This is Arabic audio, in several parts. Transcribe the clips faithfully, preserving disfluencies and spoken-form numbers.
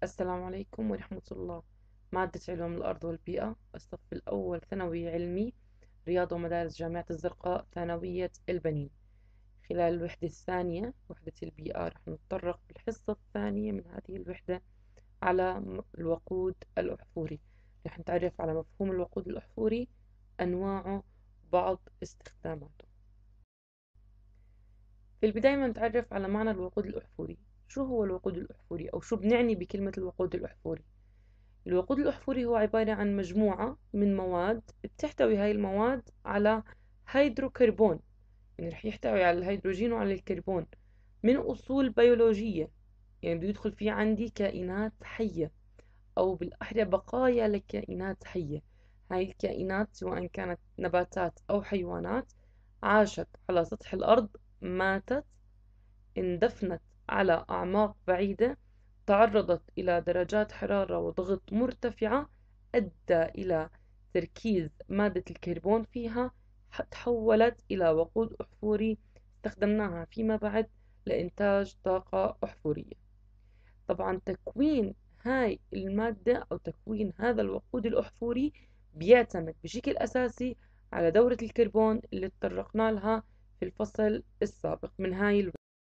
السلام عليكم ورحمة الله. مادة علوم الأرض والبيئة، الصف الأول ثانوي علمي، رياض ومدارس جامعة الزرقاء، ثانوية البنين. خلال الوحدة الثانية وحدة البيئة رح نتطرق بالحصة الثانية من هذه الوحدة على الوقود الأحفوري. رح نتعرف على مفهوم الوقود الأحفوري، أنواعه، بعض استخداماته. في البداية بدنا نتعرف على معنى الوقود الأحفوري. شو هو الوقود الأحفوري أو شو بنعني بكلمة الوقود الأحفوري؟ الوقود الأحفوري هو عبارة عن مجموعة من مواد بتحتوي هاي المواد على هيدروكربون، يعني رح يحتوي على الهيدروجين وعلى الكربون من أصول بيولوجية، يعني بده يدخل فيه عندي كائنات حية أو بالأحرى بقايا لكائنات حية. هاي الكائنات سواء كانت نباتات أو حيوانات عاشت على سطح الأرض، ماتت، اندفنت على أعماق بعيدة، تعرضت إلى درجات حرارة وضغط مرتفعة أدى إلى تركيز مادة الكربون فيها، تحولت إلى وقود أحفوري استخدمناها فيما بعد لإنتاج طاقة أحفورية. طبعا تكوين هاي المادة أو تكوين هذا الوقود الأحفوري بيعتمد بشكل أساسي على دورة الكربون اللي تطرقنا لها في الفصل السابق من هاي.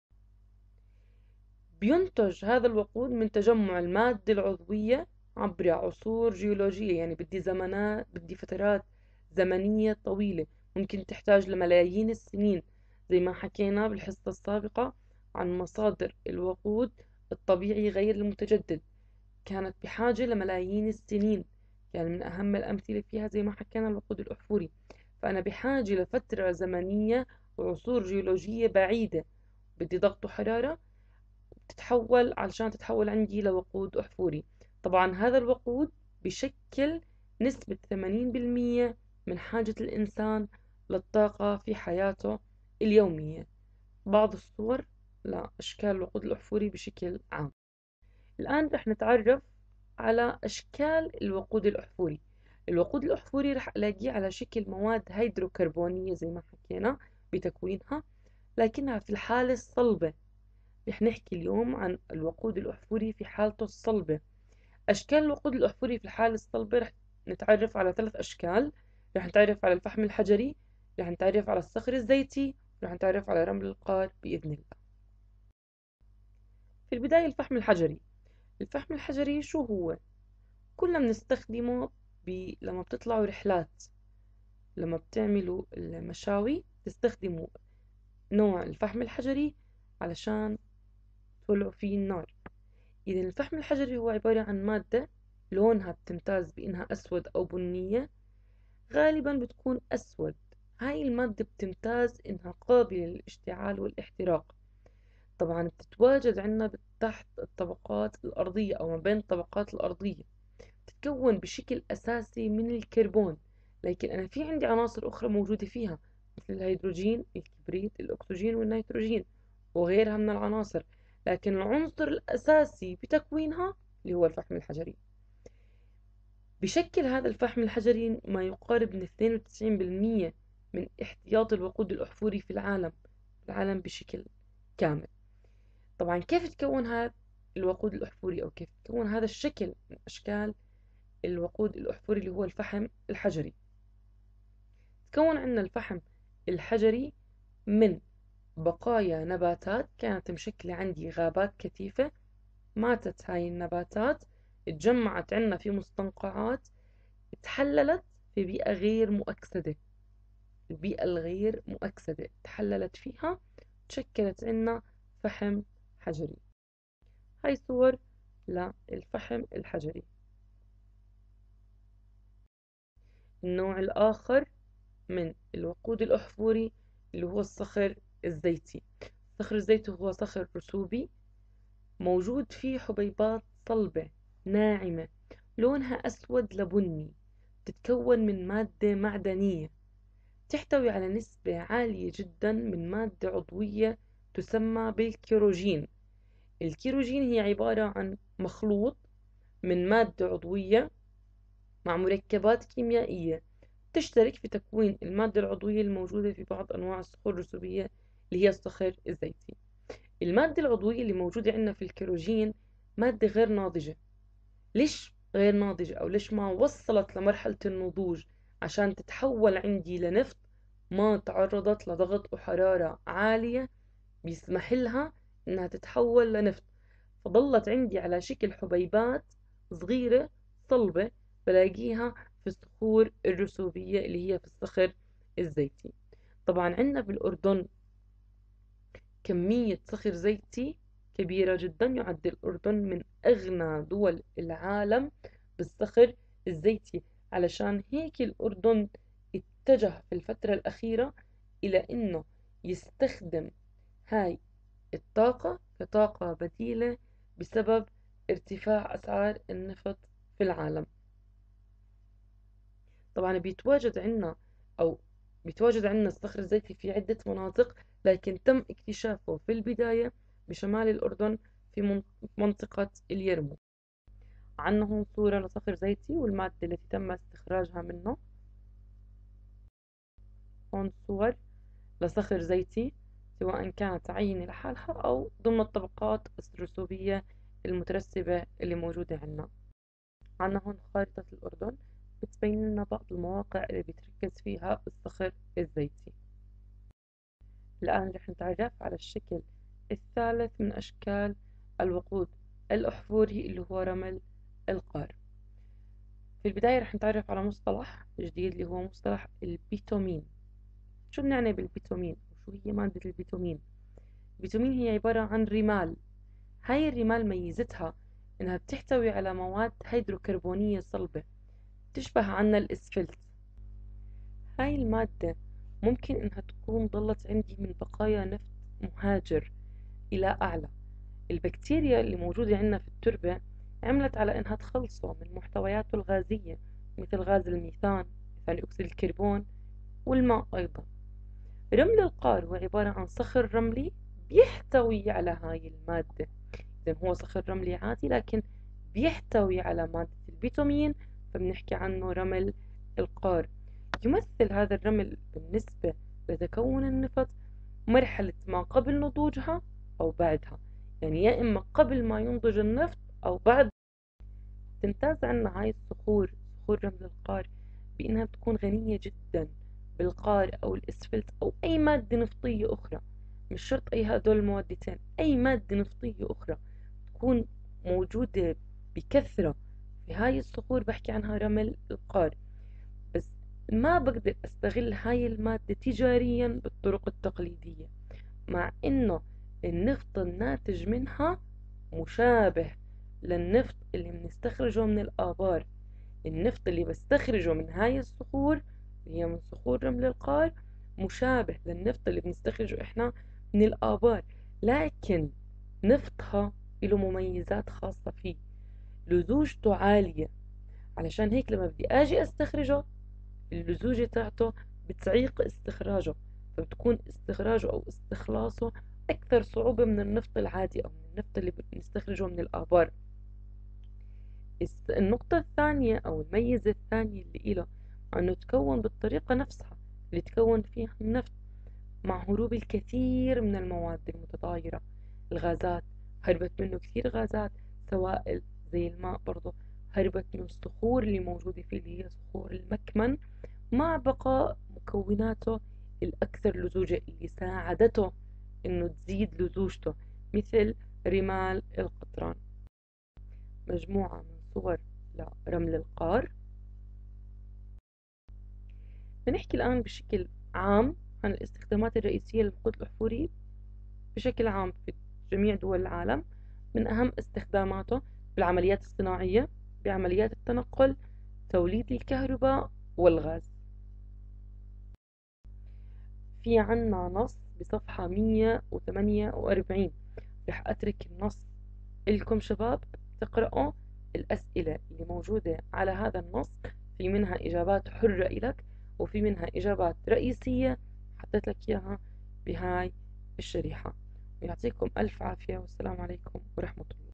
بينتج هذا الوقود من تجمع المادة العضوية عبر عصور جيولوجية، يعني بدي زمانات بدي فترات زمنية طويلة ممكن تحتاج لملايين السنين، زي ما حكينا بالحصة السابقة عن مصادر الوقود الطبيعي غير المتجدد، كانت بحاجة لملايين السنين. يعني من أهم الأمثلة فيها زي ما حكينا الوقود الأحفوري، فأنا بحاجة لفترة زمنية وعصور جيولوجية بعيدة، بدي ضغط وحرارة تتحول علشان تتحول عندي لوقود أحفوري. طبعا هذا الوقود بشكل نسبة ثمانين بالمية من حاجة الإنسان للطاقة في حياته اليومية. بعض الصور لأشكال الوقود الأحفوري بشكل عام. الآن رح نتعرف على أشكال الوقود الأحفوري. الوقود الأحفوري رح ألاقيه على شكل مواد هيدروكربونية زي ما حكينا بتكوينها، لكنها في الحالة الصلبة. رح نحكي اليوم عن الوقود الأحفوري في حالته الصلبة. أشكال الوقود الأحفوري في الحالة الصلبة رح نتعرف على ثلاث أشكال. رح نتعرف على الفحم الحجري، رح نتعرف على الصخر الزيتي، رح نتعرف على رمل القار بإذن الله. في البداية الفحم الحجري. الفحم الحجري شو هو؟ كلنا بنستخدمه بي... لما بتطلعوا رحلات، لما بتعملوا المشاوي تستخدموا نوع الفحم الحجري علشان تولعوا فيه النار. إذا الفحم الحجري هو عبارة عن مادة لونها بتمتاز بإنها أسود أو بنية، غالبا بتكون أسود. هاي المادة بتمتاز إنها قابلة للاشتعال والاحتراق. طبعا بتتواجد عنا تحت الطبقات الأرضية أو ما بين الطبقات الأرضية، تتكون بشكل أساسي من الكربون، لكن أنا في عندي عناصر أخرى موجودة فيها مثل الهيدروجين، الكبريت، الأكسجين والنيتروجين وغيرها من العناصر، لكن العنصر الأساسي بتكوينها اللي هو الفحم الحجري. بشكل هذا الفحم الحجري ما يقارب من اثنين وتسعين بالمية من احتياط الوقود الأحفوري في العالم في العالم بشكل كامل. طبعا كيف تكون هذا الوقود الأحفوري أو كيف تكون هذا الشكل من أشكال الوقود الأحفوري اللي هو الفحم الحجري؟ تكون عندنا الفحم الحجري من بقايا نباتات كانت مشكلة عندي غابات كثيفة، ماتت هاي النباتات، اتجمعت عنا في مستنقعات، تحللت في بيئة غير مؤكسدة. البيئة الغير مؤكسدة تحللت فيها، تشكلت عنا فحم حجري. هاي صور للفحم الحجري. النوع الآخر من الوقود الأحفوري اللي هو الصخر الزيتي. الصخر الزيتي هو صخر رسوبي موجود فيه حبيبات صلبة ناعمة لونها أسود لبني، تتكون من مادة معدنية، تحتوي على نسبة عالية جدا من مادة عضوية تسمى بالكيروجين. الكيروجين هي عبارة عن مخلوط من مادة عضوية مع مركبات كيميائية تشترك في تكوين المادة العضوية الموجودة في بعض أنواع الصخور الرسوبية اللي هي الصخر الزيتي. المادة العضوية اللي موجودة عندنا في الكيروجين مادة غير ناضجة. ليش غير ناضجة أو ليش ما وصلت لمرحلة النضوج عشان تتحول عندي لنفط؟ ما تعرضت لضغط وحرارة عالية بيسمح لها إنها تتحول لنفط، فظلت عندي على شكل حبيبات صغيرة صلبة بلاقيها في الصخور الرسوبية اللي هي في الصخر الزيتي. طبعا عندنا بالأردن كمية صخر زيتي كبيرة جدا، يعد الأردن من أغنى دول العالم بالصخر الزيتي. علشان هيك الأردن اتجه في الفترة الأخيرة إلى إنه يستخدم هاي الطاقة كطاقة بديلة بسبب ارتفاع أسعار النفط في العالم. طبعا بيتواجد عنا أو بيتواجد عنا الصخر الزيتي في عدة مناطق، لكن تم اكتشافه في البداية بشمال الأردن في منطقة اليرموك. عنا هون صورة لصخر زيتي والمادة التي تم استخراجها منه. هون صور لصخر زيتي سواء كانت عينة لحالها أو ضمن الطبقات الرسوبية المترسبة اللي موجودة عنا. عنا هون خارطة الأردن بتبين لنا بعض المواقع اللي بيتركز فيها الصخر الزيتي. الآن رح نتعرف على الشكل الثالث من أشكال الوقود الأحفوري اللي هو رمل القار. في البداية رح نتعرف على مصطلح جديد اللي هو مصطلح البيتومين. شو بنعني بالبيتومين وشو هي مادة البيتومين؟ البيتومين هي عبارة عن رمال. هاي الرمال ميزتها إنها بتحتوي على مواد هيدروكربونية صلبة تشبه عنا الإسفلت. هاي المادة ممكن إنها تكون ضلت عندي من بقايا نفط مهاجر إلى أعلى. البكتيريا اللي موجودة عندنا في التربة عملت على إنها تخلصه من محتوياته الغازية مثل غاز الميثان، ثاني أكسيد الكربون، والماء أيضا. رمل القار هو عبارة عن صخر رملي بيحتوي على هاي المادة. إذن هو صخر رملي عادي لكن بيحتوي على مادة البيتومين، فبنحكي عنه رمل القار. يمثل هذا الرمل بالنسبة لتكون النفط مرحلة ما قبل نضوجها أو بعدها، يعني يا إما قبل ما ينضج النفط أو بعد. تمتاز عنا هاي الصخور، صخور رمل القار، بإنها بتكون غنية جدا بالقار أو الإسفلت أو أي مادة نفطية أخرى. مش شرط أي هدول الموادتين، أي مادة نفطية أخرى تكون موجودة بكثرة في هاي الصخور بحكي عنها رمل القار. بس ما بقدر استغل هاي المادة تجاريا بالطرق التقليدية، مع انه النفط الناتج منها مشابه للنفط اللي بنستخرجه من الآبار. النفط اللي بستخرجه من هاي الصخور اللي هي من صخور رمل القار مشابه للنفط اللي بنستخرجه احنا من الآبار، لكن نفطها له مميزات خاصة فيه، لزوجته عالية. علشان هيك لما بدي اجي استخرجه اللزوجة تاعته بتعيق استخراجه، فبتكون استخراجه أو استخلاصه أكثر صعوبة من النفط العادي أو من النفط اللي بنستخرجه من الآبار. النقطة الثانية أو الميزة الثانية اللي إله أنه تكون بالطريقة نفسها اللي تكون فيها النفط، مع هروب الكثير من المواد المتطايرة. الغازات هربت منه كثير غازات، سوائل زي الماء برضه هربت من الصخور اللي موجودة فيه اللي هي صخور المكمن، مع بقاء مكوناته الأكثر لزوجة اللي ساعدته إنه تزيد لزوجته مثل رمال القطران. مجموعة من صور لرمل القار. بنحكي الآن بشكل عام عن الاستخدامات الرئيسية للوقود الأحفوري بشكل عام في جميع دول العالم. من أهم استخداماته بالعمليات الصناعية، بعمليات التنقل، توليد الكهرباء والغاز. في عنا نص بصفحة مية وثمانية وأربعين، رح أترك النص لكم شباب تقرأوا. الأسئلة اللي موجودة على هذا النص في منها إجابات حرة إلك وفي منها إجابات رئيسية حطيت لك إياها بهاي الشريحة. ويعطيكم ألف عافية والسلام عليكم ورحمة الله.